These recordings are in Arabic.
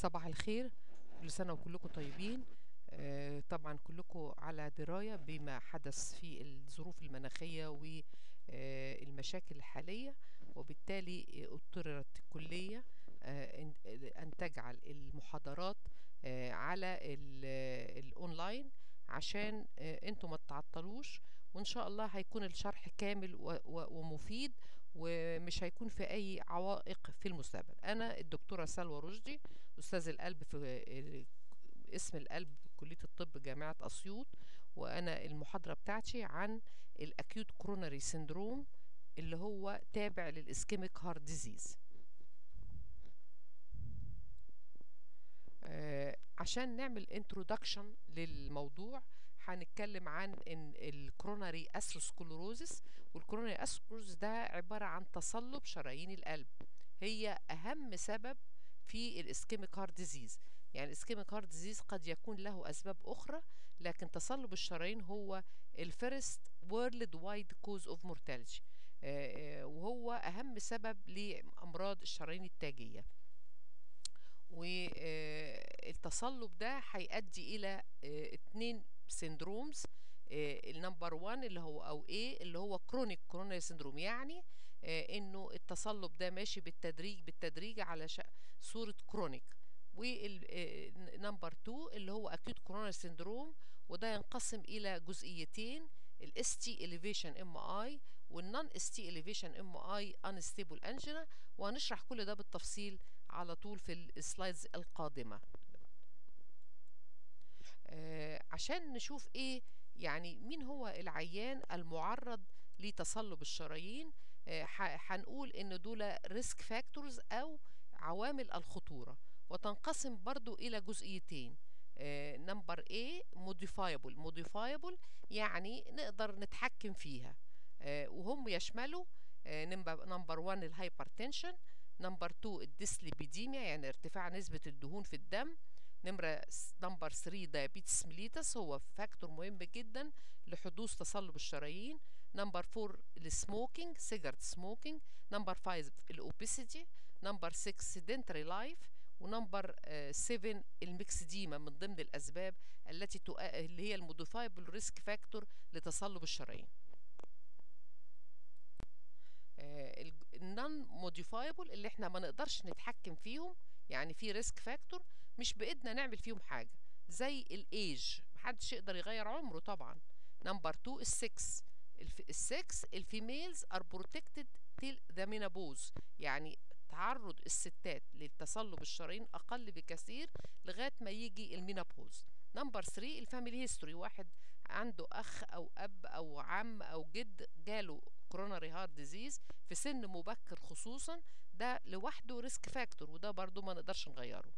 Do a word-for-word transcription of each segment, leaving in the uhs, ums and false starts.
صباح الخير، كل سنة وكلكم طيبين. آه، طبعا كلكم على دراية بما حدث في الظروف المناخية والمشاكل الحالية، وبالتالي اضطرت الكلية آه، أن تجعل المحاضرات آه، على الأونلاين عشان آه، انتوا ما تتعطلوش، وإن شاء الله هيكون الشرح كامل ومفيد ومش هيكون في أي عوائق في المستقبل. أنا الدكتورة سلوى رشدي، أستاذ القلب في اسم القلب كلية الطب جامعة أسيوط، وأنا المحاضرة بتاعتي عن الأكيوت كوروناري سيندروم اللي هو تابع للإسكيميك هارت ديزيز. آه عشان نعمل انترودكشن للموضوع هنتكلم عن ان الكوروناري اثيروسكلروزس، والكوروناري اثيروسكلروزس ده عبارة عن تصلب شرايين القلب، هي أهم سبب في الاسكيميك هارت ديزيز. يعني الاسكيميك هارت ديزيز قد يكون له أسباب أخرى، لكن تصلب الشرايين هو الفيرست وورلد وايد كوز اوف مورتاليتي، وهو أهم سبب لأمراض الشرايين التاجية. والتصلب ده هيؤدي إلى اتنين سيندرومز. النمبر وان اللي هو او ايه اللي هو كرونيك كوروناري سيندروم، يعني انه التصلب ده ماشي بالتدريج بالتدريج على صورة كرونيك. والنمبر اتنين اللي هو اكيوت كوروناري سيندروم، وده ينقسم الى جزئيتين، الاس تي اليفيشن ام اي والنون اس تي اليفيشن ام اي انستيبل انجينا، وهنشرح كل ده بالتفصيل على طول في السلايدز القادمة. آه عشان نشوف ايه يعني مين هو العيان المعرض لتصلب الشرايين، آه هنقول ان دول ريسك فاكتورز او عوامل الخطورة، وتنقسم برضو الى جزئيتين. نمبر A modifiable modifiable يعني نقدر نتحكم فيها، آه وهم يشملوا نمبر واحد الهايبرتنشن، نمبر اتنين الديسليبيديميا يعني ارتفاع نسبة الدهون في الدم، نمرة نمبر تلاتة دايابيتس ميليتس هو فاكتور مهم جدا لحدوث تصلب الشرايين، نمبر اربعة السموكينج سيجارت سموكينج، نمبر خمسة الاوبيسيتي، نمبر ستة سيدنتري لايف، ونمبر سبعة الميكسديما من ضمن الاسباب التي تؤ... اللي هي الموديفايبل ريسك فاكتور لتصلب الشرايين. النون موديفايبل اللي احنا ما نقدرش نتحكم فيهم، يعني في ريسك فاكتور مش بايدنا نعمل فيهم حاجه، زي الايج محدش يقدر يغير عمره طبعا. نمبر اتنين السكس السكس الفيميلز ار بروتكتد تيل ذا مينابوز، يعني تعرض الستات للتصلب الشرايين اقل بكثير لغايه ما يجي المينابوز. نمبر تلاتة الفاميلي هيستوري، واحد عنده اخ او اب او عم او جد جاله كوروناري هارت ديزيز في سن مبكر خصوصا، ده لوحده ريسك فاكتور، وده برضو ما نقدرش نغيره.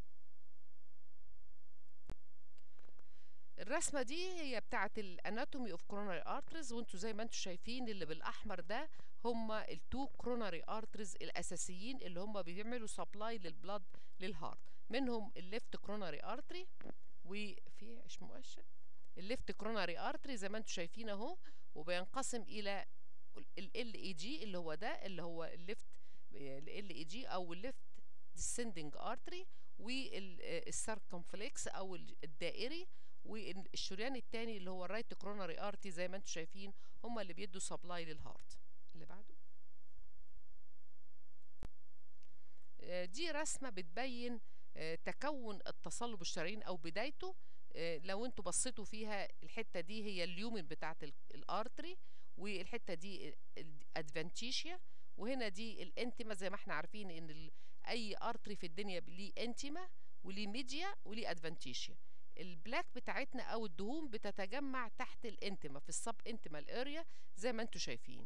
الرسمه دي هي بتاعه الاناتومي اوف كوروناري ارتريز، وانتوا زي ما انتوا شايفين اللي بالاحمر ده هما التو كوروناري ارتريز الاساسيين اللي هما بيعملوا سبلاي للبلاد للهارت، منهم الليفت كوروناري ارتري، وفي ايش مؤشر الليفت كوروناري ارتري زي ما انتوا شايفين اهو، وبينقسم الى ال اي جي اللي هو ده اللي هو الليفت ال اي جي او الليفت ديسندنج ارتري، والسيركمفلكس او الدائري، والشريان الثاني اللي هو الرايت كوروناري ارتي زي ما انتم شايفين هما اللي بيدوا سبلاي للهارت. اللي بعده دي رسمه بتبين تكون التصلب الشرايين او بدايته. لو انتوا بصيتوا فيها الحته دي هي اليومن بتاعه الارتري، والحته دي الادفانتيشيا، وهنا دي الانتما. زي ما احنا عارفين ان اي ارتري في الدنيا ليه انتما وليه ميديا وليه ادفانتيشيا. البلاك بتاعتنا او الدهون بتتجمع تحت الانتما في السب انتمال اريا زي ما انتوا شايفين.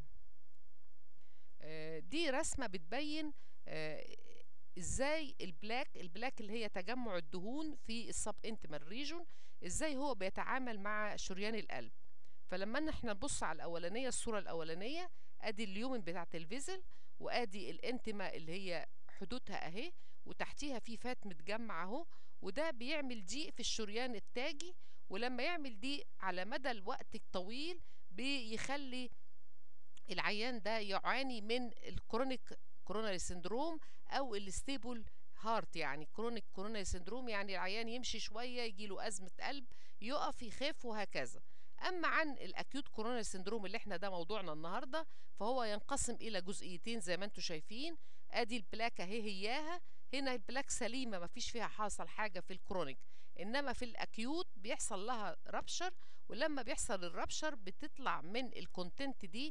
دي رسمه بتبين ازاي البلاك البلاك اللي هي تجمع الدهون في السب انتمال ريجون ازاي هو بيتعامل مع شريان القلب. فلما احنا نبص على الاولانيه الصوره الاولانيه، ادي اليومن بتاعت الفيزل، وادي الانتما اللي هي حدودها اهي، وتحتيها في فات متجمع اهو، وده بيعمل ضيق في الشريان التاجي، ولما يعمل ضيق على مدى الوقت الطويل بيخلي العيان ده يعاني من الكرونيك كوروناري سيندروم او الستيبل هارت يعني كرونيك كوروناري سندروم، يعني العيان يمشي شويه يجيله ازمه قلب، يقف يخاف وهكذا. اما عن الاكيوت كوروناري سندروم اللي احنا ده موضوعنا النهارده، فهو ينقسم الى جزئيتين زي ما انتم شايفين. ادي البلاك اهي هياها، هنا البلاك سليمه مفيش فيها حاصل حاجه في الكرونيك، انما في الاكيوت بيحصل لها رابشر، ولما بيحصل الرابشر بتطلع من الكونتنت دي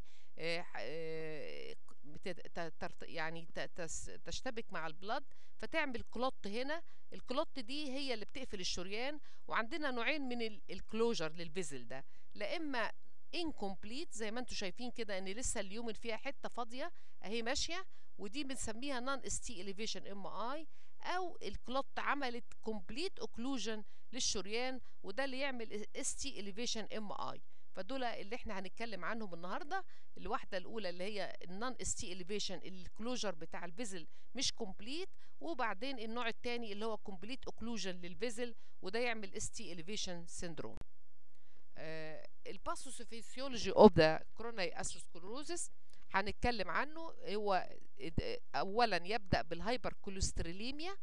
يعني تشتبك مع البلد فتعمل كلوت. هنا الكلوت دي هي اللي بتقفل الشريان. وعندنا نوعين من الكلوجر للفيزل ده، لا اما incomplete زي ما انتم شايفين كده ان لسه اليومن فيها حته فاضيه اهي ماشيه، ودي بنسميها نون اس تي اليفيشن ام اي، او الكلوت عملت كومبليت اوكلوجن للشريان، وده اللي يعمل اس تي اليفيشن ام اي. فدول اللي احنا هنتكلم عنهم النهارده. الواحده الاولى اللي هي النون اس تي اليفيشن، الكلوجر بتاع الفيزل مش كومبليت، وبعدين النوع الثاني اللي هو كومبليت اوكلوجن للفيزل، وده يعمل اس تي اليفيشن سيندروم. الباثوفيسيولوجي اوف ذا كوروناري اثيروسكلروزس هنتكلم عنه. هو اولا يبدا بالهايبر كوليستروليميا،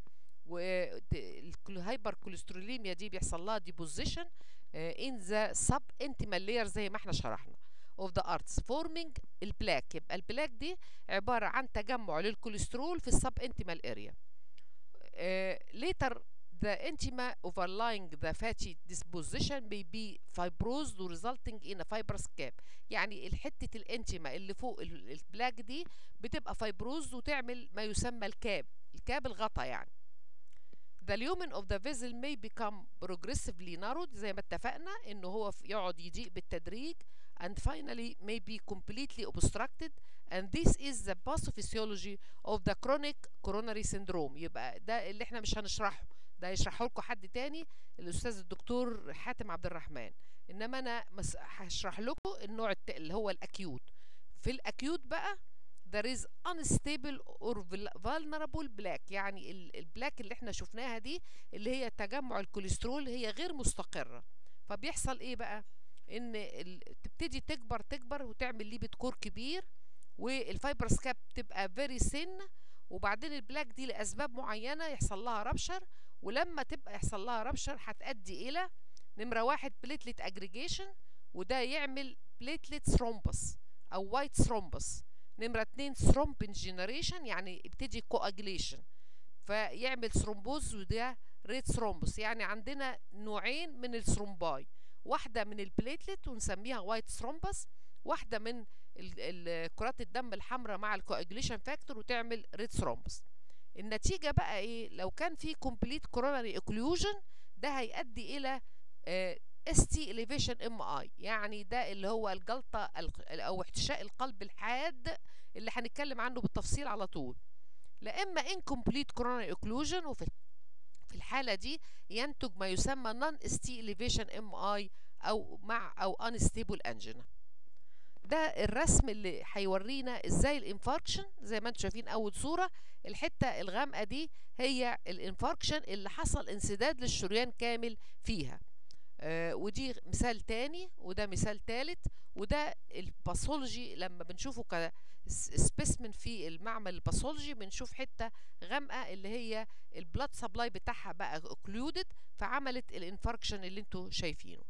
والهايبر كوليستروليميا دي بيحصل لها ديبوزيشن in the sub-intimal layer زي ما احنا شرحنا of the arts forming البلاك. يبقى البلاك دي عبارة عن تجمع للكوليسترول في السب انتيمال اريا. uh, later the intima overlying the fatty disposition may be fibrosed resulting in a fibrous cap. يعني الحتة الانتما اللي فوق البلاك دي بتبقى فايبروز وتعمل ما يسمى الكاب، الكاب الغطا يعني. The lumen of the vessel may become progressively narrowed زي ما اتفقنا انه هو يقعد يضيق بالتدريج and finally may be completely obstructed and this is the pathophysiology of the chronic coronary syndrome. يبقى ده اللي احنا مش هنشرحه، ده هيشرحه لكم حد تاني الأستاذ الدكتور حاتم عبد الرحمن، إنما أنا هشرح لكم النوع اللي هو الأكيوت. في الأكيوت بقى there is unstable or vulnerable black، يعني البلاك اللي احنا شفناها دي اللي هي تجمع الكوليسترول هي غير مستقرة. فبيحصل ايه بقى؟ ان تبتدي تكبر تكبر وتعمل ليبت كور كبير، والفايبرس كاب تبقى فيري سن، وبعدين البلاك دي لأسباب معينة يحصل لها رابشر، ولما تبقى يحصل لها رابشر هتؤدي إلى نمرة واحد بليتلت اجريجيشن، وده يعمل بليتلت ثرومبس أو وايت ثرومبس. نمرة اتنين ثرومبين جينيريشن، يعني يبتدي كواجليشن فيعمل ثرومبوز، وده ريت ثرومبس. يعني عندنا نوعين من الثرومباي، واحدة من البليتلت ونسميها وايت ثرومبس، واحدة من كرات الدم الحمراء مع الكواجليشن فاكتور وتعمل ريت ثرومبس. النتيجة بقى ايه؟ لو كان في كومبليت كوروناري اوكلوجن ده هيؤدي الى اس تي اليفيشن ام اي، يعني ده اللي هو الجلطة او احتشاء القلب الحاد اللي هنتكلم عنه بالتفصيل على طول. لا اما انكمبليت كوروناري اوكلوجن، وفي في الحالة دي ينتج ما يسمى نون اس تي اليفيشن ام اي او مع او انستيبل انجينا. ده الرسم اللي هيورينا ازاي الانفاركشن. زي ما انتم شايفين اول صورة، الحتة الغامقة دي هي الانفاركشن اللي حصل انسداد للشريان كامل فيها. آه ودي مثال تاني، وده مثال تالت، وده الباثولوجي لما بنشوفه كسبيسمن في المعمل الباثولوجي بنشوف حتة غامقة اللي هي البلاد سبلاي بتاعها بقى اوكلودد فعملت الانفاركشن اللي انتوا شايفينه.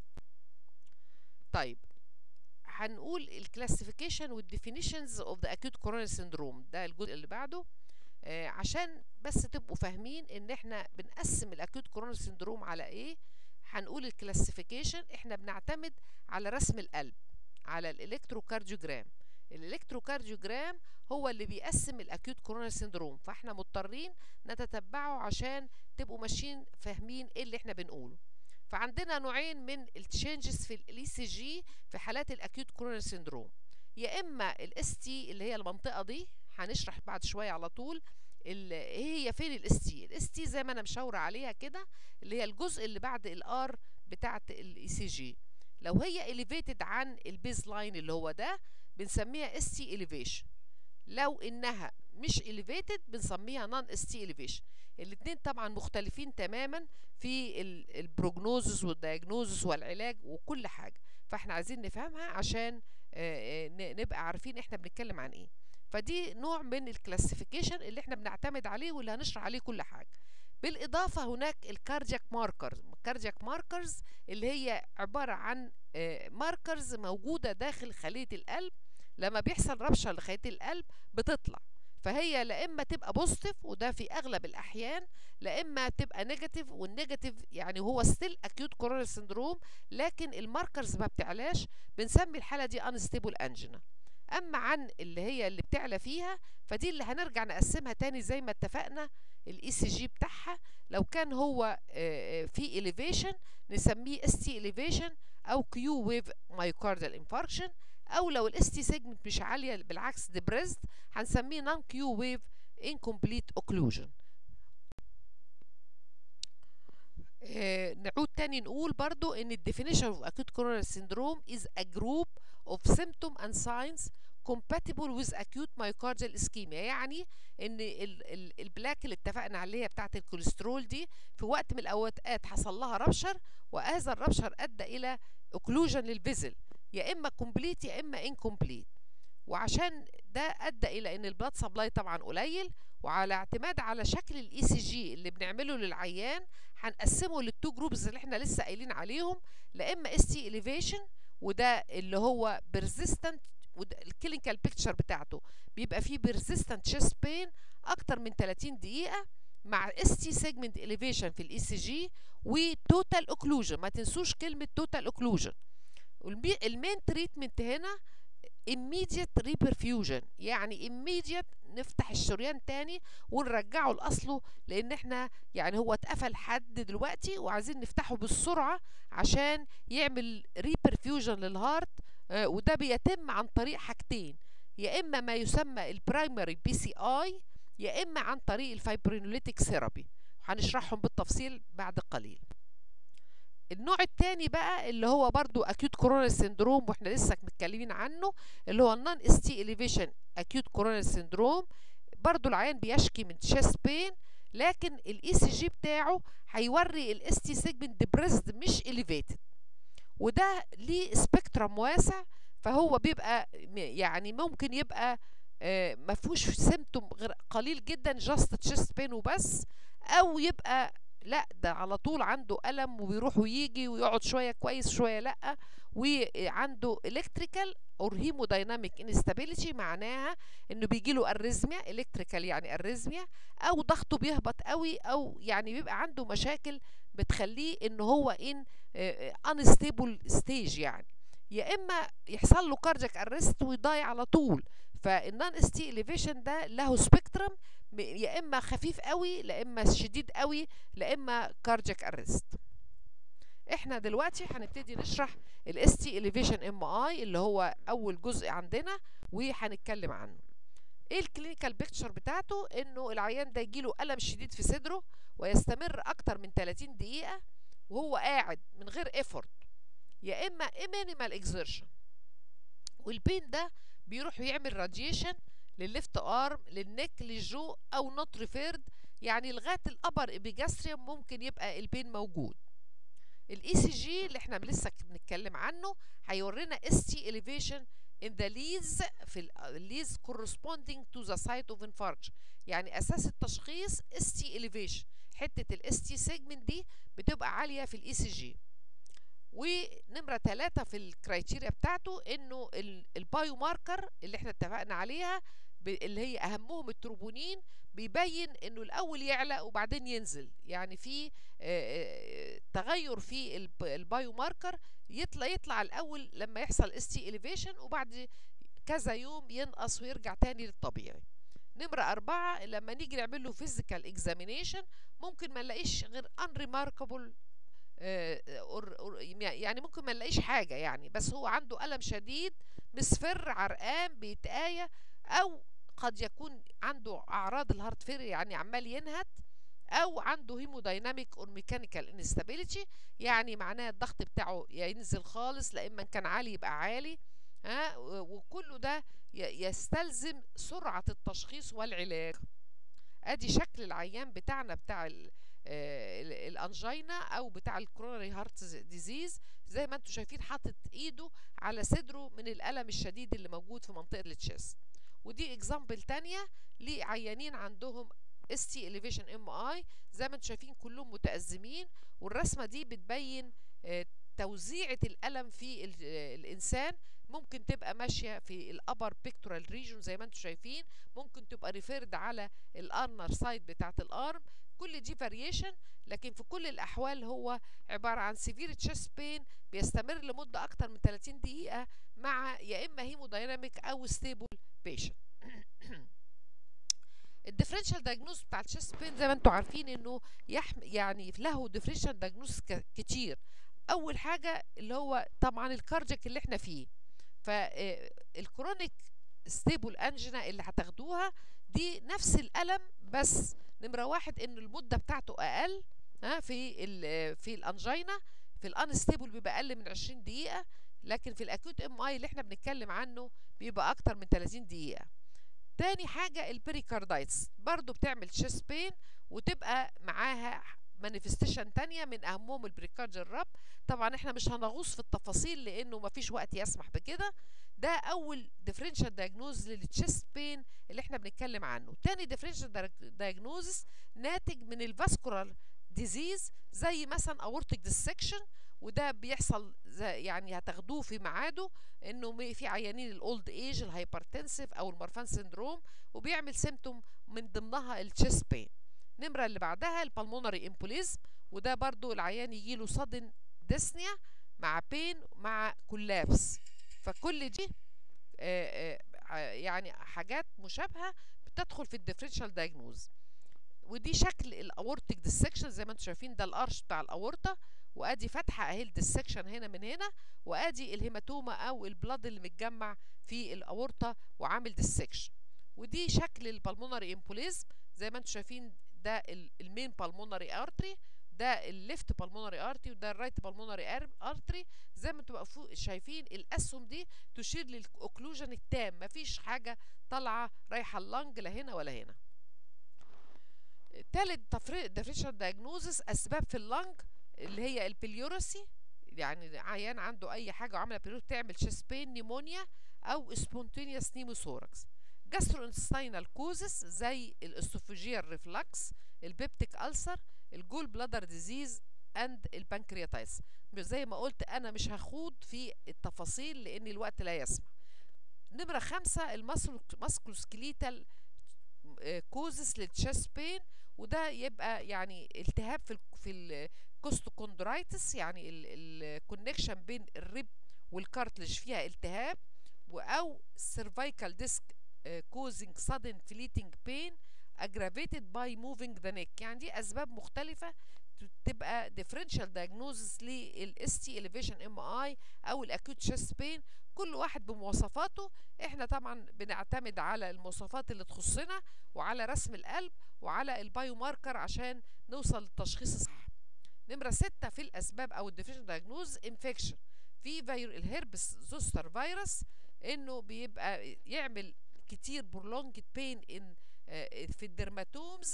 طيب هنقول الكلاسيفيكيشن والديفينيشنز اوف ذا اكيوت كوروناري سيندروم، ده الجزء اللي بعده. آه عشان بس تبقوا فاهمين ان احنا بنقسم الاكيوت كوروناري سيندروم على ايه. هنقول الكلاسيفيكيشن احنا بنعتمد على رسم القلب، على الالكتروكارديوجرام. الالكتروكارديوجرام هو اللي بيقسم الاكيوت كوروناري سيندروم، فاحنا مضطرين نتتبعه عشان تبقوا ماشيين فاهمين ايه اللي احنا بنقوله. فعندنا نوعين من التشينجز في الاي سي جي في حالات الاكيوت كوروناري سيندروم، يا اما الاس تي اللي هي المنطقه دي هنشرح بعد شويه على طول ايه هي فين الاس تي. الاس تي زي ما انا مشاوره عليها كده اللي هي الجزء اللي بعد الار بتاعه الاي سي جي، لو هي اليفيتد عن البيز لاين اللي هو ده بنسميها اس تي اليفيشن، لو انها مش اليفيتد بنسميها نون اس تي اليفيشن. الاثنين طبعا مختلفين تماما في البروجنوزس والدياجنوزس والعلاج وكل حاجه، فاحنا عايزين نفهمها عشان نبقى عارفين احنا بنتكلم عن ايه. فدي نوع من الكلاسيفيكيشن اللي احنا بنعتمد عليه واللي هنشرح عليه كل حاجه. بالاضافه هناك الكاردياك ماركرز. الكاردياك ماركرز اللي هي عباره عن ماركرز موجوده داخل خليه القلب، لما بيحصل ربشه لخليه القلب بتطلع، فهي لا اما تبقى بوزيتيف وده في اغلب الاحيان، لا اما تبقى نيجاتيف، والنيجاتيف يعني هو ستيل اكيوت كوروناري سندروم لكن الماركرز ما بتعلاش، بنسمي الحاله دي انستيبل انجينا. اما عن اللي هي اللي بتعلى فيها فدي اللي هنرجع نقسمها تاني زي ما اتفقنا. الاي سي جي بتاعها لو كان هو في elevation نسميه اس تي elevation او كيو ويف مايوكاردال انفاركشن، او لو الاس تي سيجمنت مش عاليه بالعكس ديبريزد هنسميه نون كيو ويف انكمبليت اوكلوجن. آه نعود تاني نقول برضو ان الديفينيشن of acute coronary syndrome is a group of symptom and signs compatible with acute myocardial ischemia. يعني ان ال ال البلاك اللي اتفقنا عليها بتاعت الكوليسترول دي في وقت من الاوقات حصل لها ربشر، وهذا الربشر ادى الى اوكلوجن للفيزل، يا اما كومبليت يا اما انكمبليت، وعشان ده ادى الى ان البلاد سبلاي طبعا قليل، وعلى اعتماد على شكل الاي سي جي اللي بنعمله للعيان هنقسمه للتو جروبز اللي احنا لسه قايلين عليهم، لا اما اس تي elevation وده اللي هو بيرزيستنت، والكلينيكال بيكتشر بتاعته بيبقى فيه بيرزيستنت تشيست بين اكتر من ثلاثين دقيقه مع اس تي سيجمنت elevation في الاي سي جي وتوتال اوكلوجن. ما تنسوش كلمه توتال اوكلوجن. المين تريتمنت هنا immediate reperfusion، يعني immediate نفتح الشريان تاني ونرجعه لأصله، لأن احنا يعني هو اتقفل حد دلوقتي وعايزين نفتحه بالسرعة عشان يعمل reperfusion للهارت. آه وده بيتم عن طريق حاجتين، يا إما ما يسمى البرايمري بي سي اي يا إما عن طريق الفايبرينوليتيك ثيرابي، هنشرحهم بالتفصيل بعد قليل. النوع الثاني بقى اللي هو برضو acute coronary syndrome واحنا لسه متكلمين عنه، اللي هو non اس تي elevation acute coronary syndrome. برضو العيان بيشكي من chest pain لكن الاي سي جي بتاعه هيوري الاس تي segment depressed مش elevated، وده ليه سبيكترم واسع، فهو بيبقى يعني ممكن يبقى آه ما فيهوش سيمتوم غير قليل جدا جاست تشيست بين وبس، او يبقى لا ده على طول عنده ألم وبيروح ويجي ويقعد شوية كويس شوية لا، وعنده electrical or hemodynamic instability معناها انه بيجي له اريزميا، electrical يعني اريزميا، او ضغطه بيهبط قوي، او يعني بيبقى عنده مشاكل بتخليه ان هو in unstable stage، يعني يا اما يحصل له كاردياك ارست ويضايع على طول. فالنون اس تي elevation ده له سبيكترم، يا اما خفيف قوي لا اما شديد قوي لا اما كاردياك ارست. احنا دلوقتي هنبتدي نشرح الاس تي elevation ام اي اللي هو اول جزء عندنا وهنتكلم عنه. ايه الكلينيكال بيكتشر بتاعته؟ انه العيان ده يجيله الم شديد في صدره ويستمر اكتر من ثلاثين دقيقه وهو قاعد من غير ايفورت، يا اما مينيمال اكزيرشن، والبين ده بيروح يعمل راديشن للليفت ارم للنك للجو او نوت ريفيرد، يعني لغايه الابر ابيجاستريوم ممكن يبقى البين موجود. الاي سي جي اللي احنا لسه بنتكلم عنه هيورينا اس تي elevation in the leads في الليز corresponding to the site of infarction، يعني اساس التشخيص اس تي elevation، حته الاس تي سيجمنت دي بتبقى عاليه في الاي سي جي. ونمرة ثلاثة في الكرايتيريا بتاعته انه البايو ماركر اللي احنا اتفقنا عليها اللي هي اهمهم التروبونين بيبين انه الاول يعلى وبعدين ينزل، يعني في تغير في البايو ماركر، يطلع يطلع الاول لما يحصل اس تي elevation وبعد كذا يوم ينقص ويرجع تاني للطبيعي. نمرة أربعة لما نيجي نعمل له فيزيكال اكزامينيشن ممكن ما نلاقيش غير unremarkable، يعني ممكن ما نلاقيش حاجه يعني، بس هو عنده الم شديد مصفر عرقان بيتآية، او قد يكون عنده اعراض الهارت فيلير يعني عمال ينهت، او عنده هيمودايناميك اور ميكانيكال انستابيليتي، يعني معناه الضغط بتاعه ينزل خالص لا اما كان عالي يبقى عالي، ها، وكله ده يستلزم سرعه التشخيص والعلاج. ادي شكل العيان بتاعنا بتاع الانجينا او بتاع الكوروناري هارت ديزيز، زي ما انتم شايفين حاطط ايده على صدره من الالم الشديد اللي موجود في منطقه التشيست، ودي اكزامبل تانية لعيانين عندهم اس تي elevation ام اي زي ما انتم شايفين كلهم متأزمين، والرسمة دي بتبين توزيعة الألم في الإنسان. ممكن تبقى ماشية في الأبر بيكتورال ريجون زي ما انتم شايفين، ممكن تبقى ريفيرد على الارنر سايد بتاعت الارم، كل دي فاريشن. لكن في كل الأحوال هو عبارة عن سيفير تشيست بين بيستمر لمدة أكتر من ثلاثين دقيقة مع يا إما هيمودايناميك أو ستيبل بيشنت. الديفرنشال دايجنوز بتاع التشيست بين زي ما انتم عارفين انه يحم يعني له ديفرنشال دايجنوز كتير. اول حاجه اللي هو طبعا الكاردياك اللي احنا فيه، فالكرونيك ستيبل انجينا اللي هتاخدوها دي نفس الالم، بس نمره واحد ان المده بتاعته اقل ها في ال في الانجينا. في الانستيبل بيبقى اقل من عشرين دقيقه، لكن في الاكيوت ام اي اللي احنا بنتكلم عنه بيبقى اكتر من ثلاثين دقيقه. تاني حاجة البريكاردايتس برضو بتعمل تشيست بين وتبقى معاها مانيفستيشن تانية من أهمهم البريكارديال راب. طبعا احنا مش هنغوص في التفاصيل لأنه مفيش وقت يسمح بكده. ده أول ديفرنشال دايجنوز للتشيست بين اللي احنا بنتكلم عنه. تاني ديفرنشال دايجنوز ناتج من الفاسكولار ديزيز زي مثلا اورتيك ديسكشن، وده بيحصل يعني هتاخدوه في ميعاده، انه في عيانين الاولد ايج الهايبرتنسيف او المارفان سيندروم وبيعمل سيمتوم من ضمنها التشيست بين. نمره اللي بعدها البلمونري امبوليزم، وده برضو العيان يجيله صدن ديسنيا مع بين مع كولابس. فكل دي آآ آآ يعني حاجات مشابهه بتدخل في الديفرنشال دايجنوز. ودي شكل الاورتيك ديسكشن زي ما انتم شايفين، ده الارش بتاع الاورطه، وادي فتحه اهي الديسكشن هنا من هنا، وادي الهيماتوما او البلاد اللي متجمع في الاورطه وعامل ديسكشن. ودي شكل البلمونري امبوليزم زي ما انتم شايفين، ده المين بالمونري ارتري، ده الليفت بالمونري ارتري، وده الرايت بالمونري ارتري. زي ما انتم شايفين الاسهم دي تشير للاوكلوجن التام، مفيش حاجه طالعه رايحه اللنج لا هنا ولا هنا. تالت ديفرنشال دايجنوزس اسباب في اللنج اللي هي البليورسي، يعني عيان عنده اي حاجه وعامله بليورسي تعمل تشيست بين، نيمونيا او سبونتينيوس نيموثوركس. جاسترو انتستينال كوزس زي الاستوفوجيال ريفلكس، البيبتيك ألسر، الجول بلادر ديزيز اند البنكرياتايتس. زي ما قلت انا مش هخوض في التفاصيل لان الوقت لا يسمح. نمره خمسة الماسكولوسكليتال كوزس للتشيست بين، وده يبقى يعني التهاب في ال في الكوستوكوندرايتس، يعني الكونكشن بين الريب والكارتلج فيها التهاب، او cervical disc causing sudden fleeting pain aggravated by moving the neck. يعني دي اسباب مختلفه تبقى differential diagnosis للاس تي elevation ام اي او الاكيوت تشيست بين، كل واحد بمواصفاته. احنا طبعا بنعتمد على المواصفات اللي تخصنا وعلى رسم القلب وعلى البايو ماركر عشان نوصل للتشخيص الصح. نمره ستة في الاسباب او الديفرنشال دايجنوز انفكشن، في فيرو الهربس زوستر فيروس، انه بيبقى يعمل كتير برولونجد بين ان في الدرماتومز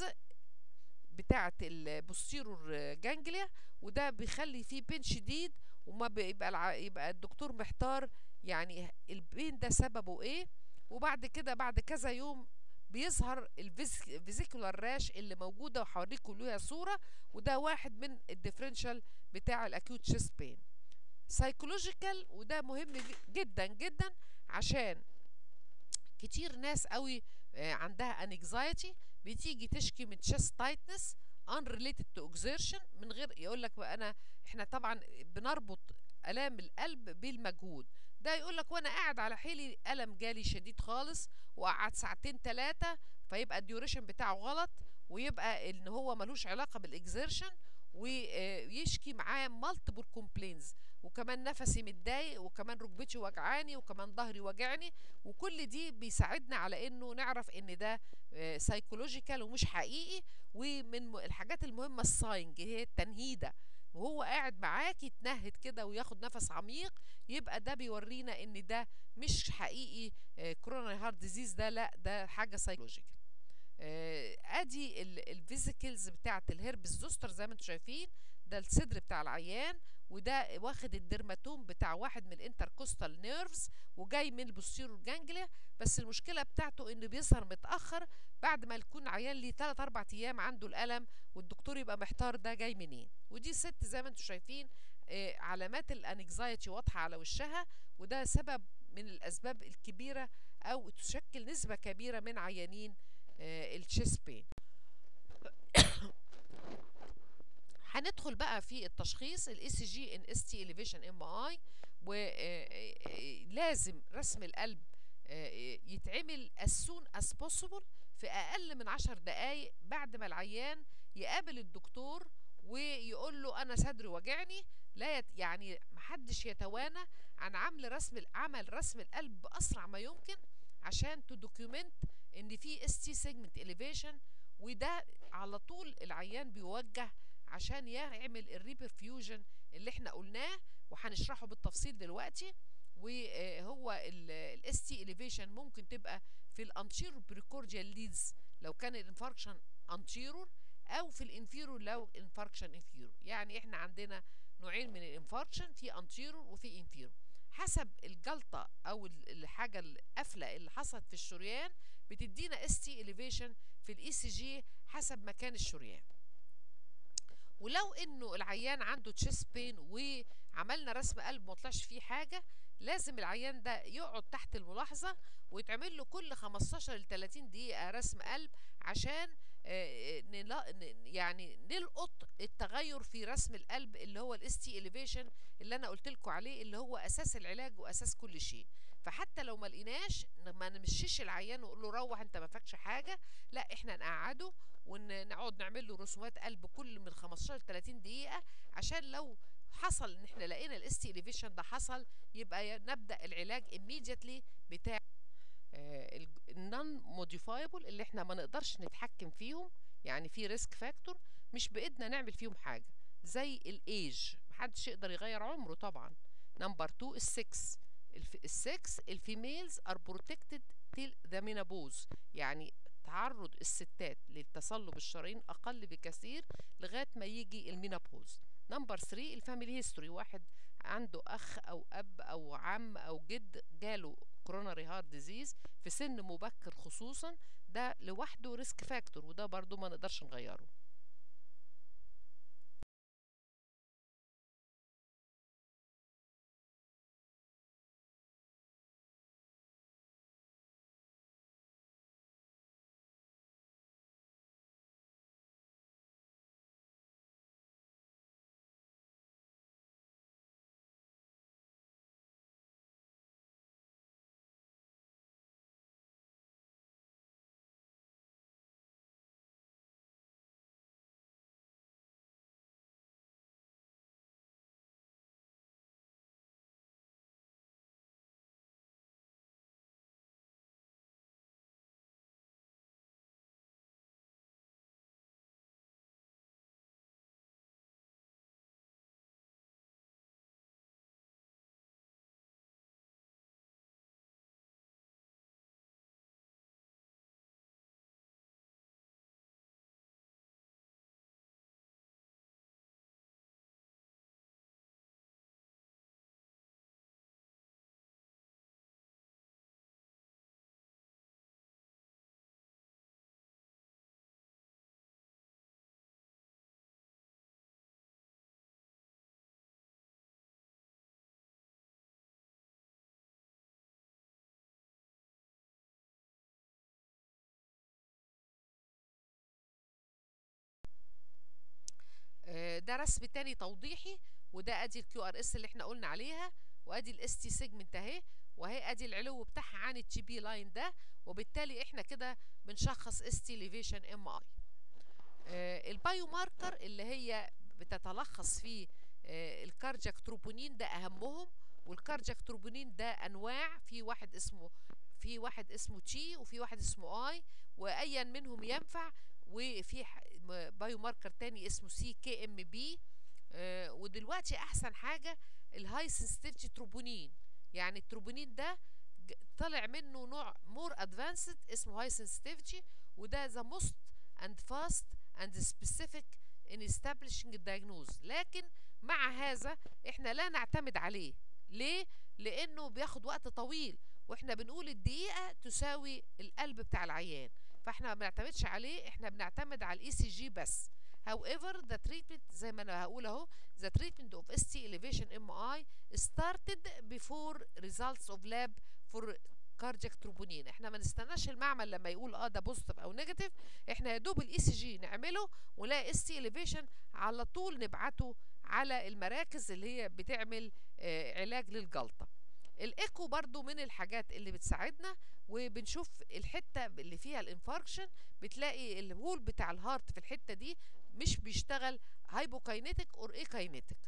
بتاعه البوستيرور جانجليا، وده بيخلي فيه بين شديد وما بيبقى يبقى الدكتور محتار يعني البين ده سببه ايه. وبعد كده بعد كذا يوم بيظهر الفيزيكولار راش اللي موجوده وحوريكم ليها صوره، وده واحد من الديفرنشال بتاع الاكيوت تشيست بين. سايكولوجيكال، وده مهم جدا جدا عشان كتير ناس قوي عندها انكزايتي بتيجي تشكي من تشيست تايتنس unrelated to exertion، من غير يقول لك بقى انا احنا طبعا بنربط الام القلب بالمجهود. ده يقول لك وانا قاعد على حيلي الم جالي شديد خالص وقعد ساعتين ثلاثه، فيبقى الديوريشن بتاعه غلط، ويبقى ان هو ملوش علاقه بالاكزيرشن، ويشكي معاه مالتيبل كومبلينز، وكمان نفسي متضايق، وكمان ركبتي وجعاني، وكمان ظهري وجعني. وكل دي بيساعدنا على انه نعرف ان ده سايكولوجيكال ومش حقيقي. ومن الحاجات المهمه الساينج هي التنهيده، وهو قاعد معاك يتنهد كده وياخد نفس عميق، يبقى ده بيورينا ان ده مش حقيقي كوروناري هارت ديزيز، ده لا ده حاجه سايكولوجيكال. آه ادي الفيزيكلز بتاعت الهربس زوستر زي ما انتم شايفين، ده الصدر بتاع العيان، وده واخد الدرماتوم بتاع واحد من الانتركوستال نيرفز وجاي من البوستيرور جانجليا، بس المشكله بتاعته انه بيظهر متاخر بعد ما يكون عيان ليه تلاتة أربعة ايام عنده الالم، والدكتور يبقى محتار ده جاي منين. ودي ست زي ما انتم شايفين آه علامات الانكزايتي واضحه على وشها، وده سبب من الاسباب الكبيره او تشكل نسبه كبيره من عيانين آه التشيست بين. هندخل بقى في التشخيص الاي سي جي ان اس تي اليفيشن ام اي، ولازم رسم القلب يتعمل as soon as possible في اقل من عشر دقايق بعد ما العيان يقابل الدكتور ويقول له انا صدري وجعني. لا يت يعني محدش يتوانى عن عمل رسم عمل رسم القلب باسرع ما يمكن عشان تدوكيومنت ان في اس تي سيجمنت اليفيشن، وده على طول العيان بيوجه عشان يعمل الريبرفيوجن اللي احنا قلناه وهنشرحه بالتفصيل دلوقتي. وهو الاس تي اليفيشن ممكن تبقى في الانتيرور بريكورديال ليدز لو كان الانفاركشن انتيرور، او في الانفيرور لو انفاركشن انفيرور. يعني احنا عندنا نوعين من الانفاركشن، في انتيرور وفي انفيرور، حسب الجلطه او الحاجه القفله اللي حصلت في الشريان بتدينا اس تي اليفيشن في الاي سي جي حسب مكان الشريان. ولو انه العيان عنده تشيست بين وعملنا رسم قلب ما طلعش فيه حاجه، لازم العيان ده يقعد تحت الملاحظه ويتعمل له كل خمستاشر ل تلاتين دقيقه رسم قلب عشان يعني نلقط التغير في رسم القلب اللي هو الاس تي اليفيشن اللي انا قلت لكم عليه، اللي هو اساس العلاج واساس كل شيء. فحتى لو ما لقيناش ما نمشيش العيان ونقول له روح انت ما فاكش حاجه، لا احنا نقعده ونقعد نعمل له رسومات قلب كل من خمستاشر ل تلاتين دقيقه، عشان لو حصل ان احنا لقينا الاس تي اليفيشن ده حصل يبقى نبدا العلاج immediately بتاع النون موديفايبل اللي احنا ما نقدرش نتحكم فيهم، يعني في ريسك فاكتور مش بايدنا نعمل فيهم حاجه، زي الايج محدش يقدر يغير عمره طبعا. نمبر اتنين السكس، السكس الفيميلز ار بروتكتد تيل ذا مينابوز، يعني تعرض الستات للتصلب الشرايين اقل بكثير لغايه ما يجي المينابوز. نمبر تلاتة الفاميلي هيستوري، واحد عنده اخ او اب او عم او جد جاله كوروناري هارت ديزيز في سن مبكر خصوصا، ده لوحده ريسك فاكتور وده برضو ما نقدرش نغيره. ده رسم تاني توضيحي، وده ادي الكيو ار اس اللي احنا قلنا عليها، وادي الاس تي سيجمنت اهي، وهي ادي العلو بتاعها عن التي بي لاين ده، وبالتالي احنا كده بنشخص اس تي ليفيشن ام اي. البايو ماركر اللي هي بتتلخص في آه الكاردياك تروبونين ده اهمهم، والكاردياك تروبونين ده انواع، في واحد اسمه في واحد اسمه تي وفي واحد اسمه اي، وايا منهم ينفع. وفي بايو ماركر تاني اسمه سي كي ام بي. آه ودلوقتي احسن حاجه الهاي سنسيتيفيتي تروبونين، يعني التروبونين ده طلع منه نوع مور ادفانسد اسمه هاي سنسيتيفيتي، وده the most and fast and specific in establishing the diagnosis. لكن مع هذا احنا لا نعتمد عليه. ليه؟ لانه بياخد وقت طويل، واحنا بنقول الدقيقه تساوي القلب بتاع العيان، فاحنا ما بنعتمدش عليه، احنا بنعتمد على الاي سي جي بس. however the treatment زي ما انا هقول اهو the treatment of اس تي elevation ام اي started before results of lab for cardiac troponin. احنا ما نستناش المعمل لما يقول اه ده بوزيتيف او نيجاتيف، احنا يا دوب الاي سي جي نعمله ونلاقي اس تي elevation على طول نبعته على المراكز اللي هي بتعمل آه علاج للجلطه. الايكو برضو من الحاجات اللي بتساعدنا، وبنشوف الحته اللي فيها الانفاركشن، بتلاقي الهول بتاع الهارت في الحته دي مش بيشتغل هايبوكاينيتك اور ايكاينيتك.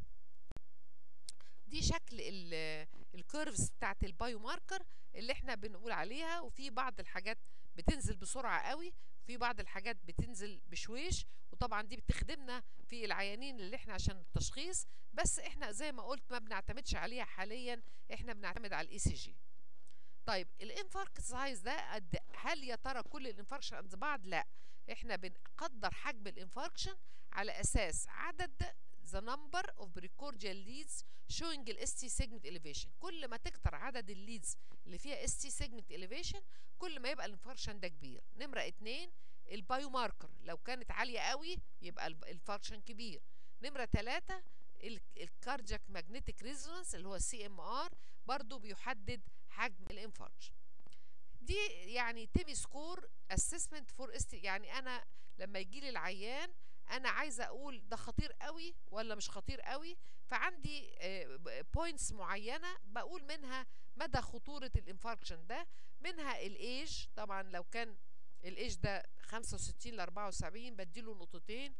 دي شكل الكيرفز بتاعت البايو ماركر اللي احنا بنقول عليها، وفي بعض الحاجات بتنزل بسرعه قوي، وفي بعض الحاجات بتنزل بشويش، وطبعا دي بتخدمنا في العيانين اللي احنا عشان التشخيص، بس احنا زي ما قلت ما بنعتمدش عليها حاليا، احنا بنعتمد على الاي سي جي. طيب الانفاركت سايز ده قد هل يا ترى كل الانفاركشن قد بعض؟ لا، احنا بنقدر حجم الانفاركشن على اساس عدد the number of precordial leads showing ال اس تي segment elevation. كل ما تكتر عدد الليدز اللي فيها اس تي segment elevation كل ما يبقى الانفاركشن ده كبير. نمرة اتنين البايو ماركر، لو كانت عالية قوي يبقى الانفاركشن كبير. نمرة تلاتة الكاردياك ماجنتيك ريزونانس اللي هو السي ام ار برضو بيحدد حجم الانفاركشن. دي يعني تيمي سكور اسسمنت فور است، يعني انا لما يجي لي العيان انا عايزه اقول ده خطير قوي ولا مش خطير قوي، فعندي بوينتس معينه بقول منها مدى خطوره الانفاركشن ده. منها الايج، طبعا لو كان الايج ده خمسة وستين ل أربعة وسبعين بديله نقطتين،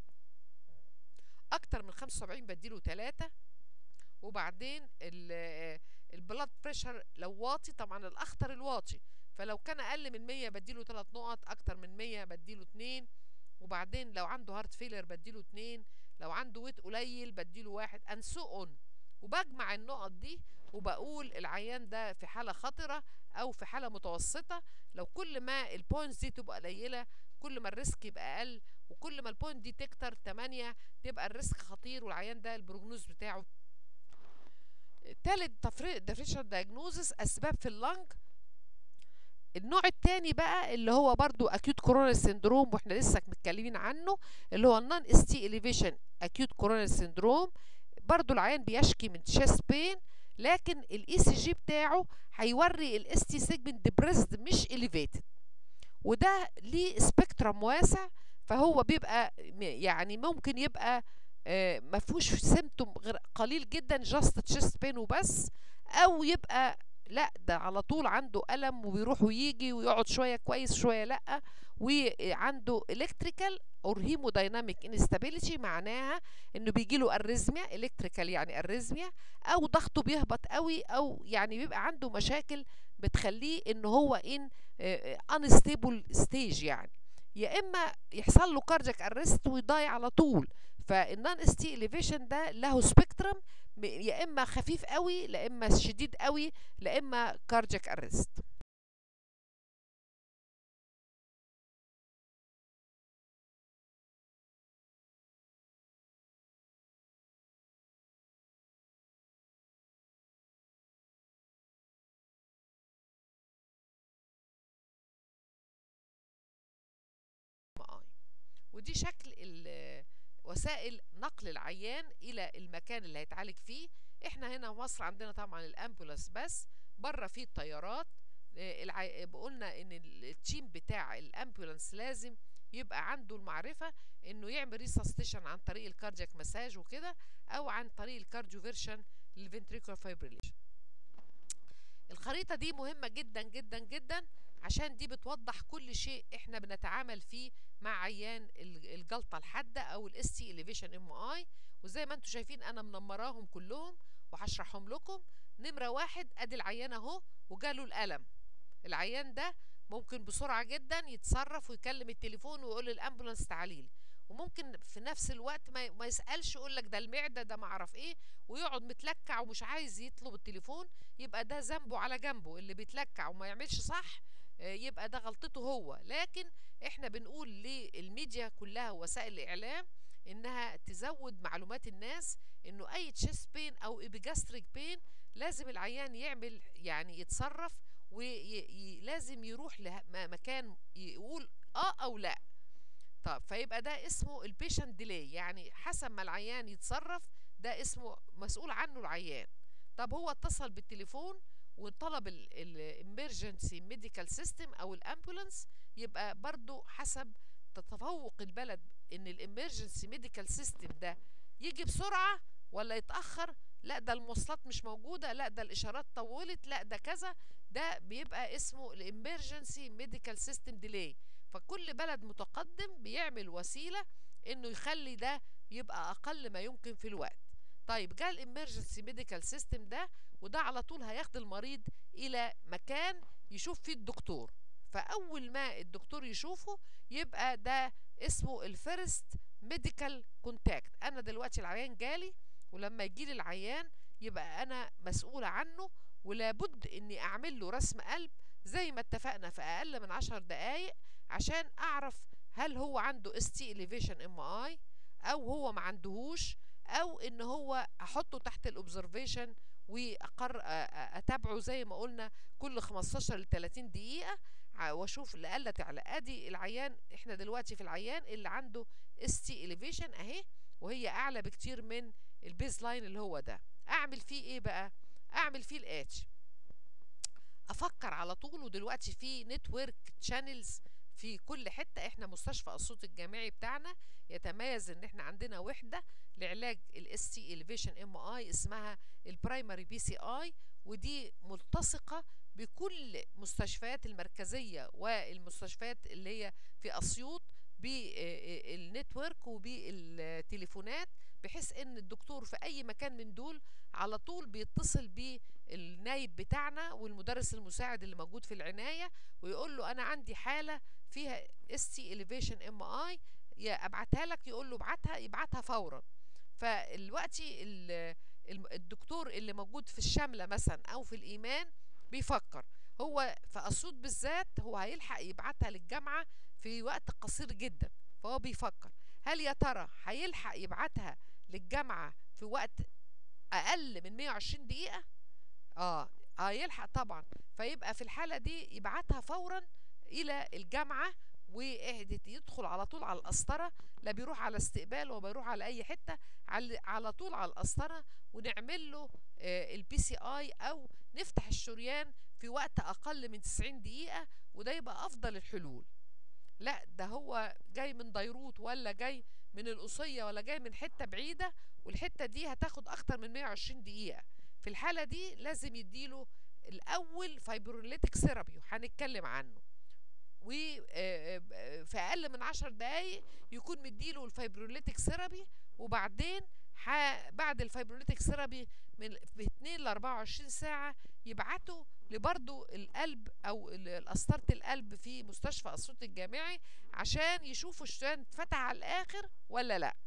اكتر من خمسة وسبعين بديله ثلاثة. وبعدين البلاد بريشر لو واطي، طبعا الاخطر الواطي، فلو كان اقل من مية بديله ثلاث نقط، اكتر من مية بديله اتنين. وبعدين لو عنده هارت فيلر بديله اتنين، لو عنده ويت قليل بديله واحد and so on. وبجمع النقط دي وبقول العيان ده في حالة خطرة او في حالة متوسطة. لو كل ما البوينتس دي تبقى قليلة كل ما الريسك يبقى اقل، وكل ما البوينت دي تكتر تمانية تبقى الريسك خطير والعيان ده البروجنوز بتاعه. تالت ديفرنشال دايجنوزس اسباب في اللنج. النوع الثاني بقى اللي هو برضو acute coronary syndrome واحنا لسه متكلمين عنه، اللي هو non اس تي elevation acute coronary syndrome. برضو العيان بيشكي من chest pain، لكن الاي سي جي بتاعه هيوري الاس تي segment depressed مش elevated، وده ليه سبيكترم واسع، فهو بيبقى يعني ممكن يبقى آه مفهوش سيمتوم غير قليل جدا just chest pain وبس، او يبقى لا ده على طول عنده ألم وبيروح ويجي ويقعد شوية كويس شوية لا، وعنده electrical or hemodynamic instability، معناها انه بيجيله اريزميا. electrical يعني اريزميا، او ضغطه بيهبط قوي، او يعني بيبقى عنده مشاكل بتخليه ان هو in unstable stage، يعني يا اما يحصل له cardiac arrest ويضايع على طول. فالنون اس تي elevation ده له سبيكترم، يا اما خفيف قوي لا اما شديد قوي لا اما كاردياك ارست. ودي شكل وسائل نقل العيان الى المكان اللي هيتعالج فيه. احنا هنا في مصر عندنا طبعا الامبولانس بس، بره فيه الطيارات. قلنا ان التيم بتاع الامبولانس لازم يبقى عنده المعرفه انه يعمل ريسستيشن عن طريق الكاردياك مساج وكده، او عن طريق الكارديوفيرشن للفنتريكولار فايبريليشن. الخريطه دي مهمه جدا جدا جدا، عشان دي بتوضح كل شيء احنا بنتعامل فيه مع عيان الجلطه الحاده او الاس تي elevation ام اي. وزي ما انتم شايفين انا منمراهم كلهم وهشرحهم لكم. نمره واحد ادي العيان اهو وجاله الالم. العيان ده ممكن بسرعه جدا يتصرف ويكلم التليفون ويقول للامبولانس تعالي لي، وممكن في نفس الوقت ما, ما يسالش يقول لك ده المعده ده ما اعرف ايه، ويقعد متلكع ومش عايز يطلب التليفون. يبقى ده ذنبه على جنبه، اللي بيتلكع وما يعملش صح يبقى ده غلطته هو. لكن احنا بنقول للميديا كلها ووسائل الاعلام انها تزود معلومات الناس انه اي تشيست بين او ابيجاستريك بين لازم العيان يعمل يعني يتصرف، ولازم يروح لمكان يقول اه او لا. طب فيبقى ده اسمه البيشنت ديلي، يعني حسب ما العيان يتصرف ده اسمه مسؤول عنه العيان. طب هو اتصل بالتليفون وطلب الامرجنسي ميديكال سيستم او الامبولانس، يبقى برضو حسب تفوق البلد ان الامرجنسي ميديكال سيستم ده يجي بسرعة ولا يتأخر، لا ده المواصلات مش موجودة، لا ده الاشارات طولت، لا ده كذا، ده بيبقى اسمه الامرجنسي ميديكال سيستم ديلي. فكل بلد متقدم بيعمل وسيلة انه يخلي ده يبقى اقل ما يمكن في الوقت. طيب جاء الامرجنسي ميديكال سيستم ده، وده على طول هياخد المريض الى مكان يشوف فيه الدكتور. فاول ما الدكتور يشوفه يبقى ده اسمه الفيرست ميديكال كونتاكت. انا دلوقتي العيان جالي، ولما يجيلي العيان يبقى انا مسؤولة عنه، ولابد اني اعمل له رسم قلب زي ما اتفقنا في اقل من عشر دقايق عشان اعرف هل هو عنده اس تي elevation ام اي او هو ما عندهوش، او ان هو احطه تحت الاوبزرفيشن واقر اتابعه زي ما قلنا كل خمستاشر ل تلاتين دقيقه واشوف اللي قلت على ادي العيان. احنا دلوقتي في العيان اللي عنده اس تي elevation اهي، وهي اعلى بكتير من البيز لاين اللي هو ده. اعمل فيه ايه بقى؟ اعمل فيه الاتش، افكر على طول. ودلوقتي في نتورك تشانلز في كل حته. احنا مستشفى اسيوط الجامعي بتاعنا يتميز ان احنا عندنا وحده لعلاج الاس تي elevation ام اي اسمها البرايمري بي سي اي، ودي ملتصقه بكل مستشفيات المركزيه والمستشفيات اللي هي في اسيوط بالنتورك وبالتليفونات، بحيث ان الدكتور في اي مكان من دول على طول بيتصل بالنايب بتاعنا والمدرس المساعد اللي موجود في العنايه ويقول له انا عندي حاله فيها اس تي elevation ام اي، يا ابعتها لك، يقول له ابعتها، يبعتها فورا. فالوقتي الدكتور اللي موجود في الشامله مثلا او في الايمان بيفكر، هو في اسيوط بالذات هو هيلحق يبعتها للجامعه في وقت قصير جدا، فهو بيفكر هل يا ترى هيلحق يبعتها للجامعه في وقت اقل من مية وعشرين دقيقه؟ اه اه يلحق طبعا. فيبقى في الحاله دي يبعتها فورا الى الجامعه ويدخل على طول على القسطره، لا بيروح على استقبال ولا بيروح على اي حته، على طول على القسطره ونعمل له آه البي سي اي او نفتح الشريان في وقت اقل من تسعين دقيقه، وده يبقى افضل الحلول. لا ده هو جاي من ديروت ولا جاي من القصيه ولا جاي من حته بعيده، والحته دي هتاخد اكتر من مية وعشرين دقيقه. في الحاله دي لازم يديله الاول فايبروليتيك ثيرابي وهنتكلم عنه، وفي اقل من عشر دقايق يكون مديله الفايبروليتيك ثيرابي، وبعدين بعد الفايبروليتيك ثيرابي من اتنين ل اربعة وعشرين ساعه يبعته لبرضو القلب او قسطره القلب في مستشفى اسيوط الجامعي عشان يشوفوا الشريان اتفتح على الاخر ولا لا.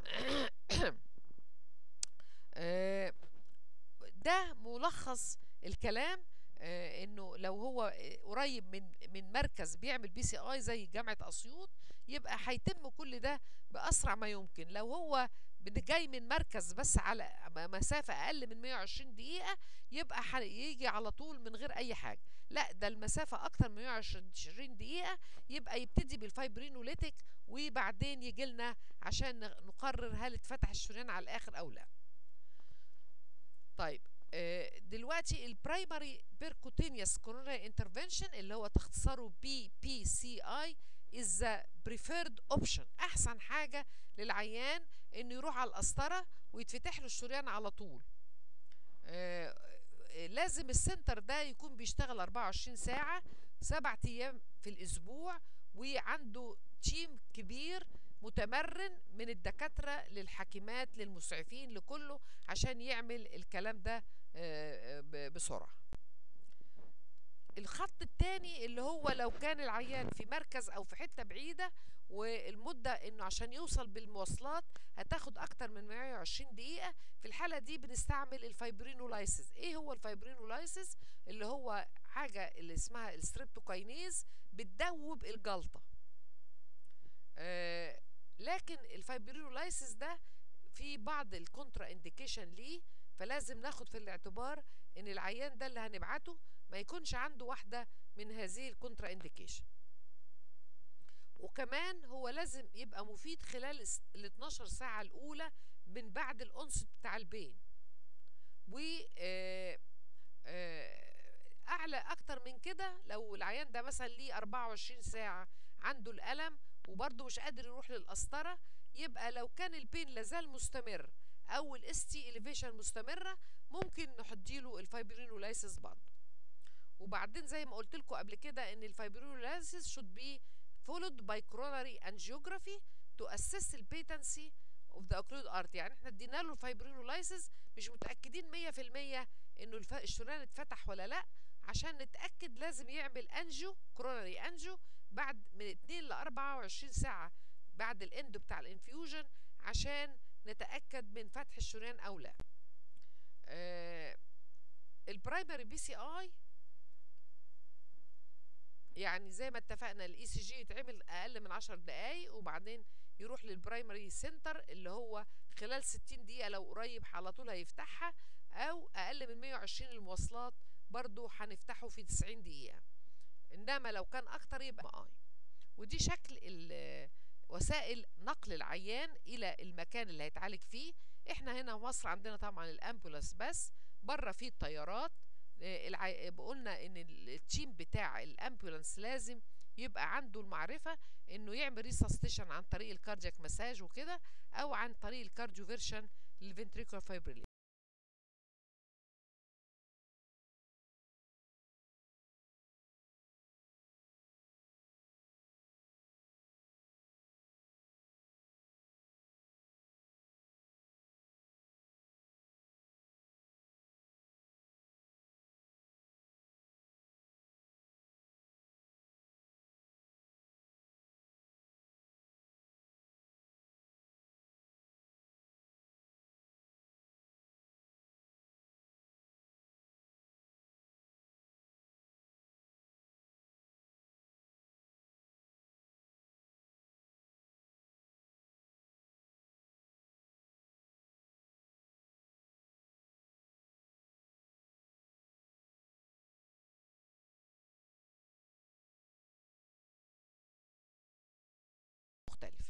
ده ملخص الكلام. آه انه لو هو قريب من من مركز بيعمل بي سي اي زي جامعه اسيوط يبقى هيتم كل ده باسرع ما يمكن. لو هو جاي من مركز بس على مسافه اقل من مية وعشرين دقيقه يبقى هيجي على طول من غير اي حاجه. لا ده المسافه اكتر من مية وعشرين دقيقه يبقى يبتدي بالفايبرينوليتيك وبعدين يجي لنا عشان نقرر هل اتفتح الشريان على الاخر او لا. طيب دلوقتي البرايمري بيركوتينيوس كوروناري انترفنشن اللي هو تختصره بي بي سي اي is the preferred option. احسن حاجه للعيان انه يروح على القسطره ويتفتح له الشريان على طول. آه لازم السنتر ده يكون بيشتغل اربعة وعشرين ساعه سبعة ايام في الاسبوع، وعنده تيم كبير متمرن من الدكاتره للحكيمات للمسعفين لكله عشان يعمل الكلام ده بسرعه. الخط الثاني اللي هو لو كان العيان في مركز او في حته بعيده والمده انه عشان يوصل بالمواصلات هتاخد اكتر من مية وعشرين دقيقه، في الحاله دي بنستعمل الفايبرينولايسيس. ايه هو الفايبرينولايسيس؟ اللي هو حاجه اللي اسمها الستريبتوكاينيز بتدوب الجلطه. آه لكن الفايبرينولايسيس ده في بعض الكونترا انديكيشن ليه، فلازم ناخد في الاعتبار ان العيان ده اللي هنبعته ما يكونش عنده واحده من هذه الكونترا انديكيشن. وكمان هو لازم يبقى مفيد خلال ال اتناشر ساعه الاولى من بعد الانست بتاع البين، و آه اعلى اكتر من كده لو العيان ده مثلا ليه اربعة وعشرين ساعه عنده الالم وبرده مش قادر يروح للقسطره، يبقى لو كان البين لازال مستمر او الاس تي اليفيشن مستمره ممكن نحديله الفايبرينولايسيس برضه. وبعدين زي ما قلت لكم قبل كده ان الفايبرينولايسيس should be followed by coronary angiography to assess the patency of the occluded artery. يعني احنا ادينا له الفايبرينولايسيس مش متاكدين مية في المية انه الشريان اتفتح ولا لا، عشان نتاكد لازم يعمل انجيو كوروناري انجيو بعد من اتنين ل اربعة وعشرين ساعه بعد الاند بتاع الانفيوجن عشان نتاكد من فتح الشريان او لا. آه البرايمري بي سي اي يعني زي ما اتفقنا الاي سي جي يتعمل اقل من عشر دقايق وبعدين يروح للبرايمري سنتر اللي هو خلال ستين دقيقه لو قريب على طول هيفتحها، او اقل من مية وعشرين المواصلات برضو هنفتحه في تسعين دقيقه. انما لو كان اكتر يبقى اي. ودي شكل وسائل نقل العيان الى المكان اللي هيتعالج فيه. احنا هنا في مصر عندنا طبعا الامبولانس بس، بره فيه الطيارات. قلنا ان التيم بتاع الامبولانس لازم يبقى عنده المعرفه انه يعمل ريسستيشن عن طريق الكاردياك مساج وكده، او عن طريق الكارديوفيرشن للفنتريكولار فايبريليشن. مختلفة.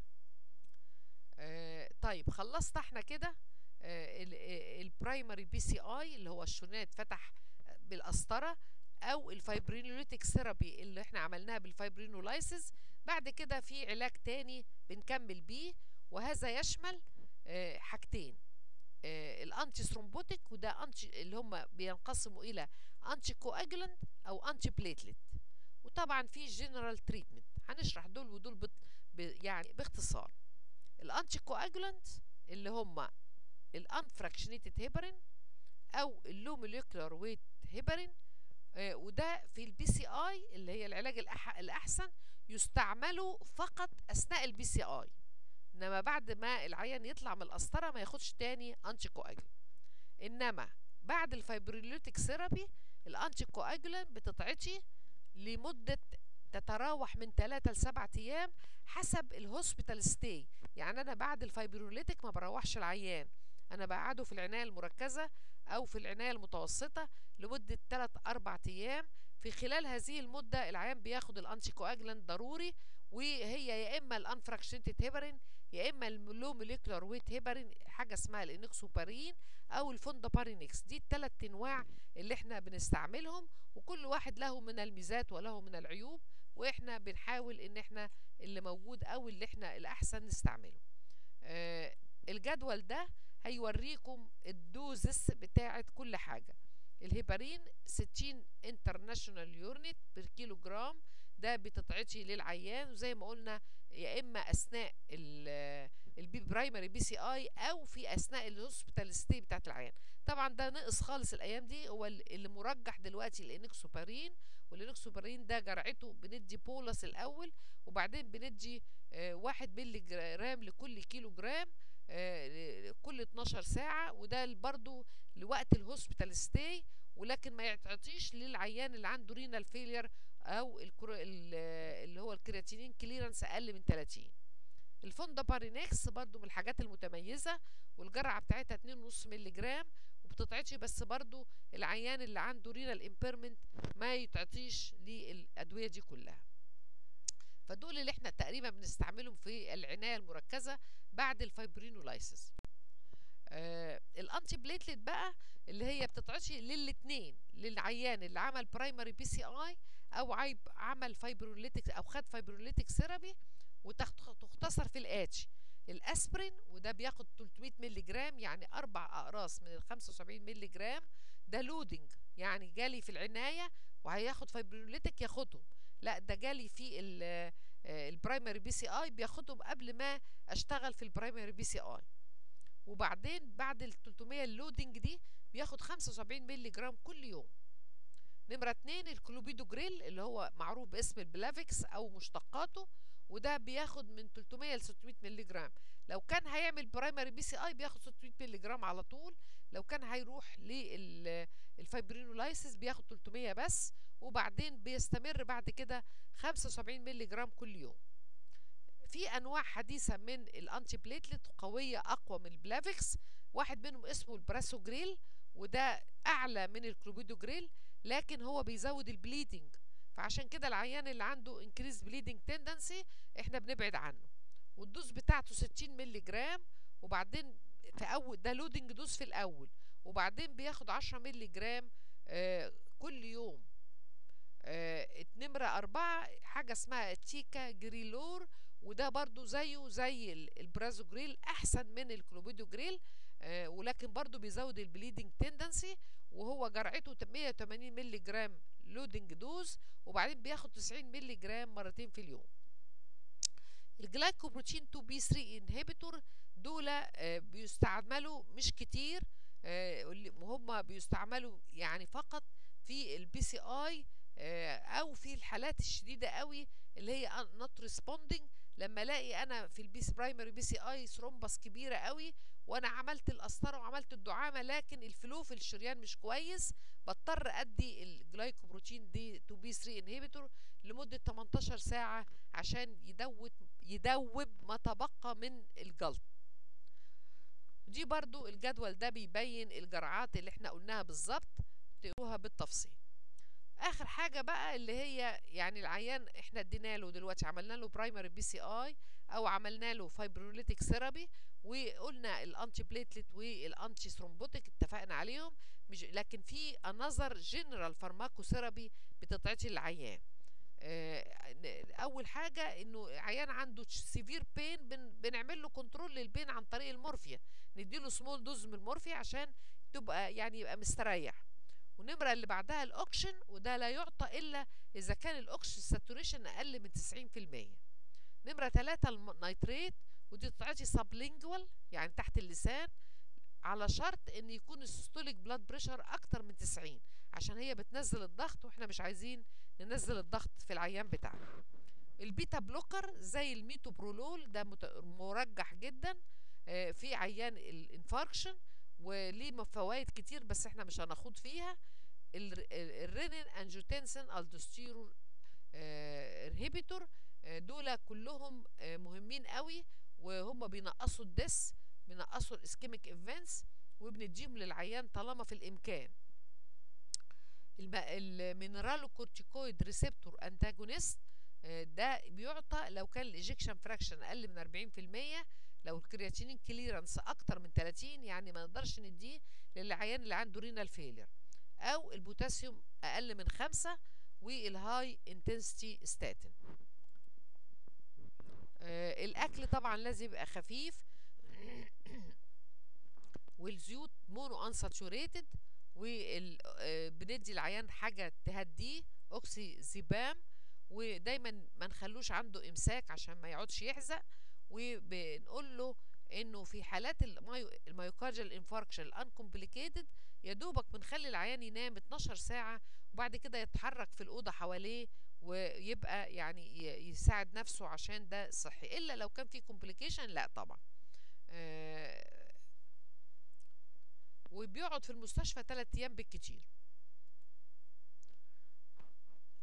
آه طيب خلصت احنا كده آه البرايمري بي سي اي اللي هو الشريان اتفتح بالقسطرة، او الفايبرينوليتيك ثيرابي اللي احنا عملناها بالفايبرينولايسيس. بعد كده في علاج تاني بنكمل بيه، وهذا يشمل آه حاجتين: آه الانتي ثرومبوتيك، وده انتي اللي هم بينقسموا الى انتي كواجولانت او انتي بليتلت، وطبعا في جنرال تريتمنت هنشرح دول ودول بت يعني باختصار. الانتي كواجولانت اللي هم الانفراكشنيتد هيبرين او اللو موليكولار ويت هيبرين، آه وده في البي سي اي اللي هي العلاج الأح الاحسن يستعملوا فقط اثناء البي سي اي، انما بعد ما العيان يطلع من القسطره ما ياخدش تاني انتي كواجولانت. انما بعد الفايبرينوليتيك ثيرابي الانتي كواجولانت بتتعطي لمده تتراوح من ثلاثة ل سبعة ايام حسب الهوسبيتال ستاي. يعني انا بعد الفايبرينوليتيك ما بروحش العيان، انا بقعده في العنايه المركزه او في العنايه المتوسطه لمده ثلاثة أربعة ايام. في خلال هذه المده العيان بياخد الانتي كواجولانت ضروري، وهي يا اما الانفراكشنتد هيبرين يا اما اللو موليكولار ويت هيبرين، حاجه اسمها الانكسوبارين او الفوندابارينكس. دي الثلاث انواع اللي احنا بنستعملهم، وكل واحد له من الميزات وله من العيوب، واحنا بنحاول ان احنا اللي موجود او اللي احنا الاحسن نستعمله. آه الجدول ده هيوريكم الدوزس بتاعه كل حاجه. الهيبارين ستين انترناشونال يونت بير كيلو جرام، ده بتتعطي للعيان، وزي ما قلنا يا اما اثناء البي برايمري بي سي اي او في اثناء الهوسبيتال ستي بتاعت العيان. طبعا ده نقص خالص الايام دي، هو اللي مرجح دلوقتي الانكسوبارين، والانكسوبارين ده جرعته بندي بولس الاول، وبعدين بندي آه واحد مللي جرام لكل كيلو جرام آه كل اتناشر ساعه، وده برضو لوقت الهوسبيتال ستي. ولكن ما يتعطيش للعيان اللي عنده رينال فيلير او اللي هو الكرياتينين كليرنس اقل من تلاتين. الفوندابارينكس برضو من الحاجات المتميزه، والجرعه بتاعتها اتنين ونص مللي جرام، وبتتعطيش بس برضو العيان اللي عنده رينال امبيرمنت ما يتعطيش للادويه دي كلها. فدول اللي احنا تقريبا بنستعملهم في العنايه المركزه بعد الفايبرينولايسيس. آه الانتي بليتلت بقى اللي هي بتتعطي للاثنين، للعيان اللي عمل برايمري بي سي اي او عيب عمل فايبروليتيك او خد فايبروليتيك ثيرابي، وتختصر في الاتش الاسبرين، وده بياخد تلتمية مللي جرام، يعني اربع اقراص من ال خمسة وسبعين مللي جرام. ده لودنج، يعني جالي في العنايه وهياخد فايبروليتيك ياخدهم، لا ده جالي في البرايمري بي سي اي بياخدهم قبل ما اشتغل في البرايمري بي سي اي. وبعدين بعد ال تلتمية اللودنج دي بياخد خمسة وسبعين مللي جرام كل يوم. نمرة اتنين الكلوبيدوجريل اللي هو معروف باسم البلافيكس او مشتقاته، وده بياخد من تلتمية ل ستمية مللي جرام. لو كان هيعمل برايمري بي سي اي بياخد ستمية مللي جرام على طول، لو كان هيروح للفايبرينولايسيس بياخد تلتمية بس، وبعدين بيستمر بعد كده خمسة وسبعين مللي جرام كل يوم. في انواع حديثه من الانتي بليتلت قويه اقوى من البلافيكس، واحد منهم اسمه البراسوجريل، وده اعلى من الكلوبيدوجريل لكن هو بيزود البليدنج، فعشان كده العيان اللي عنده انكريز بليدنج تندنسي احنا بنبعد عنه. والدوز بتاعته ستين مللي جرام، وبعدين في اول ده لودنج دوز في الاول، وبعدين بياخد عشرة مللي جرام آه كل يوم. آه نمره اربعه حاجه اسمها تيكا جريلور، وده برضو زيه زي البرازوجريل، احسن من الكلوبيدوجريل آه ولكن برضو بيزود البليدنج تندنسي، وهو جرعته مية وتمانين مللي جرام لودنج دوز، وبعدين بياخد تسعين مللي جرام مرتين في اليوم. الجلايكوبروتين اتنين بي تلاتة انهبيتور دول آه بيستعملوا مش كتير، آه وهم بيستعملوا يعني فقط في البي سي اي آه او في الحالات الشديده قوي اللي هي نوت ريسبوندنج، لما الاقي انا في البيس برايمري بي سي اي ثرومبس كبيره قوي وانا عملت القسطره وعملت الدعامه لكن الفلو في الشريان مش كويس، بضطر ادي الجلايكوبروتين دي اتنين بي تلاتة انهبيتور لمده تمنتاشر ساعه عشان يدوب يدوب ما تبقى من الجلط. دي برضو الجدول ده بيبين الجرعات اللي احنا قلناها بالظبط، تقروها بالتفصيل. اخر حاجه بقى اللي هي يعني العيان احنا ادينا له دلوقتي، عملنا له برايمري بي سي اي او عملنا له فايبروليتيك ثيرابي، وقلنا الانتي بليتلت والانتي ثرومبوتيك اتفقنا عليهم، مش لكن في انذر جنرال فارماكو ثيرابي بتتعطي للعيان. اول حاجه انه عيان عنده سيفير بين بن بنعمل له كنترول للبين عن طريق المورفيا، نديله سمول دوز من المورفيا عشان تبقى يعني يبقى مستريح. ونمرة اللي بعدها الاوكشن، وده لا يعطى الا اذا كان الاوكسجين ساتوريشن اقل من تسعين في المية. نمرة ثلاثة النيتريت، ودي بتتعطي سابلينجوال يعني تحت اللسان، على شرط ان يكون السيستوليك بلاد بريشر اكتر من تسعين عشان هي بتنزل الضغط واحنا مش عايزين ننزل الضغط في العيان بتاعنا. البيتا بلوكر زي الميتوبرولول ده مرجح جدا في عيان الانفاركشن وليه فوائد كتير بس احنا مش هناخد فيها. الرينين انجيوتنسين الدوستيرون انهبيتور دول كلهم مهمين قوي، وهم بينقصوا الدس، بينقصوا الاسكيميك ايفنتس، وبنديهم للعيان طالما في الامكان. المينرالو كورتيكويد ريسبتور انتاجونست ده بيعطى لو كان الايجكشن فراكشن اقل من اربعين في المية، لو الكرياتينين كليرنس اكتر من تلاتين يعني ما نقدرش نديه للعيان اللي عنده رينال فيلير، او البوتاسيوم اقل من خمسة، والهاي انتنسيتي ستاتين. آه الاكل طبعا لازم يبقى خفيف والزيوت مونو انساتوريتد، وبندي العيان حاجه تهديه اوكسي زيبام، ودايما ما نخلوش عنده امساك عشان ما يقعدش يحزق، وبنقول له انه في حالات المايوكارديال انفاركشن الانكومبليكيتد يا دوبك بنخلي العيان ينام اتناشر ساعه وبعد كده يتحرك في الاوضه حواليه ويبقى يعني يساعد نفسه عشان ده صحي، الا لو كان في كومبليكيشن لا طبعا. آه وبيقعد في المستشفى ثلاث ايام بالكتير.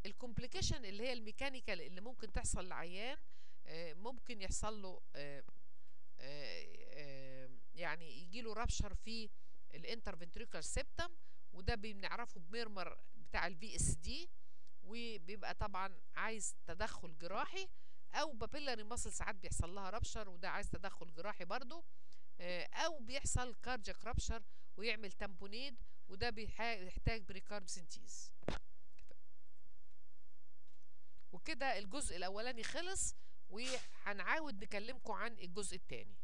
الكومبليكيشن اللي هي الميكانيكال اللي ممكن تحصل للعيان، ممكن يحصل له يعني يجي له رابشر في الانترفنتريكال سيبتم، وده بنعرفه بميرمر بتاع الفي اس دي، وبيبقى طبعا عايز تدخل جراحي، او بابيلاري ماسل ساعات بيحصل لها رابشر وده عايز تدخل جراحي برضو، او بيحصل كاردياك رابشر ويعمل تامبونيد وده بيحتاج بريكارد سنتيز. وكده الجزء الاولاني خلص، وهنعاود نكلمكم عن الجزء الثاني.